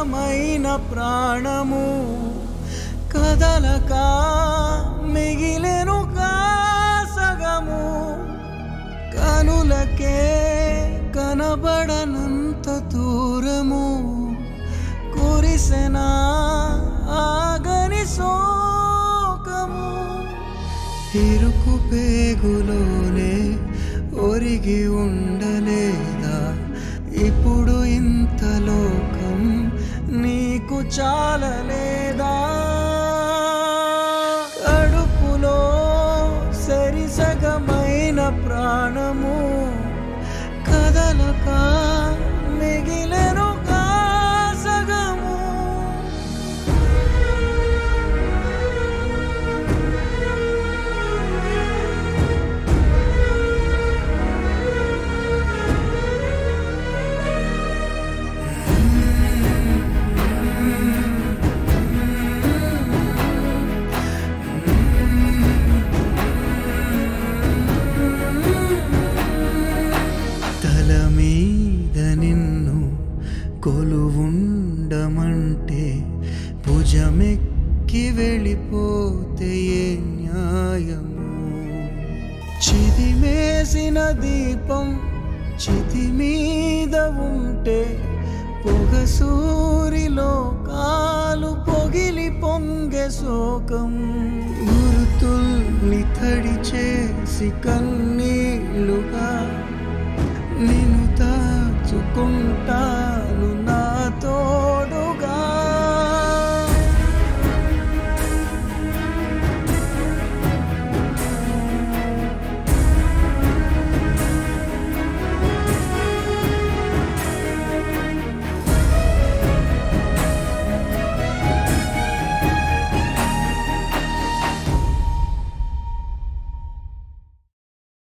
సగమైన ప్రాణము కదలక మిగిలెను సగము కనులకే కనబడనంత దూరము కురిసెనా ఆగని శోకము ఇరుకు పేగులోనే ఒరిగి ఉండలేదా ఇప్పుడు ఇంత లోకం నీకు చాలలేదా కడుపులో సరిసగమైన ప్రాణము కదలక మిగిలెను సగము తల మీద నిన్ను కొలువుండమంటే భుజమెక్కి వెళ్ళిపోతే ఏ న్యాయము చిదిమేసిన దీపం చితి మీద ఉంటే పొగసూరిలో కాలు పొగిలి పొంగే శోకం గురుతుల్ని తడి చేసి కన్నీళ్ళుగా